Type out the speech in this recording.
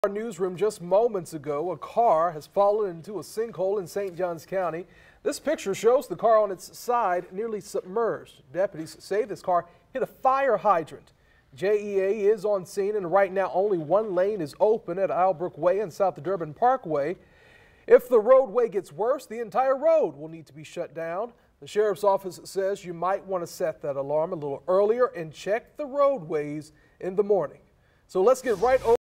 Our newsroom just moments ago, a car has fallen into a sinkhole in St. Johns County. This picture shows the car on its side nearly submerged. Deputies say this car hit a fire hydrant. JEA is on scene, and right now only one lane is open at Islebrook Way and south of Durbin Parkway. If the roadway gets worse, the entire road will need to be shut down. The sheriff's office says you might want to set that alarm a little earlier and check the roadways in the morning. So let's get right over